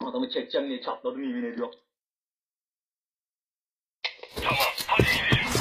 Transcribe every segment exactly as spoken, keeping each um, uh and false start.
adamı çekeceğim diye çatladım yemin ediyorum. Tamam, hadi gidelim.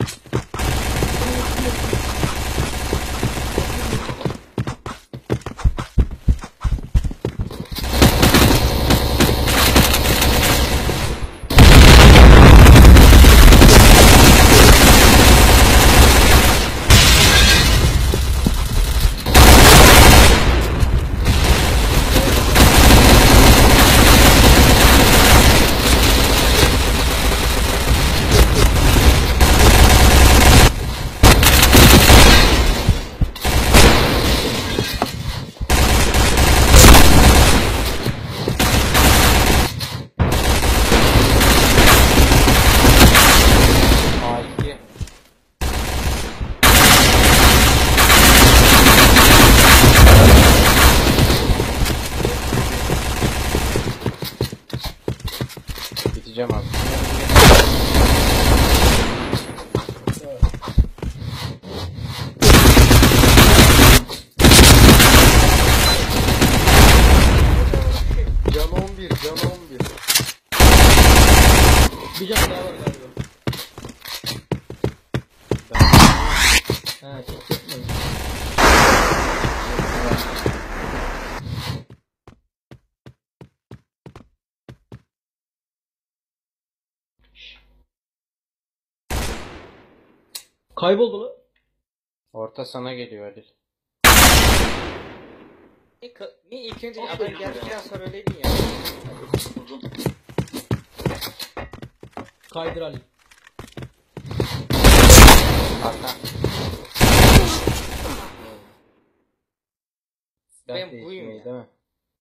Biteceğim abi. Can on bir, can on bir. Bir can daha var galiba. Ha çok çekmedim. Kayboldu lan. Orta sana geliyor Halil. Niye ilk önce adam geldikten sonra öyleydin ya? Kaydır Ali. Arka. Ben Silah buyum değişmeyi ya. değil mi?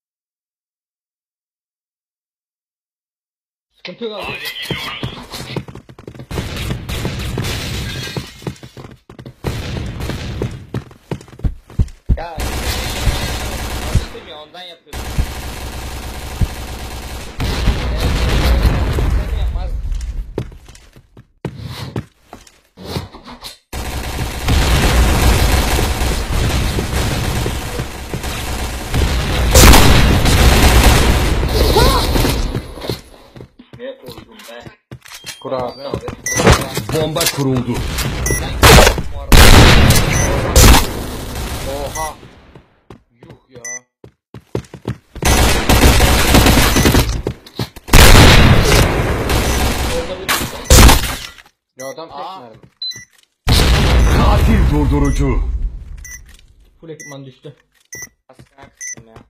Sıkıntı yok abi. Hadi gidiyoruz. Ya alıştım ya ondan yapıyorum. Sen yapmaz. Neye koydum be? Kur abi. Bomba kuruldu. Ben yapıyorum bu arada. Oha. Yuh ya. Ya adam tek Aa. mermi. Katil durdurucu. Full ekipman düştü. Askına kıstım ya.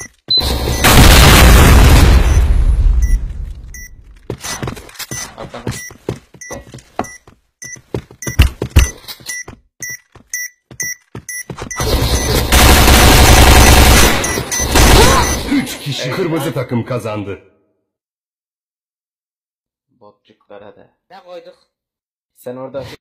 Arkada. Üç kişi kırmızı takım kazandı. Botçuklara da. Ne koyduk? Sen orada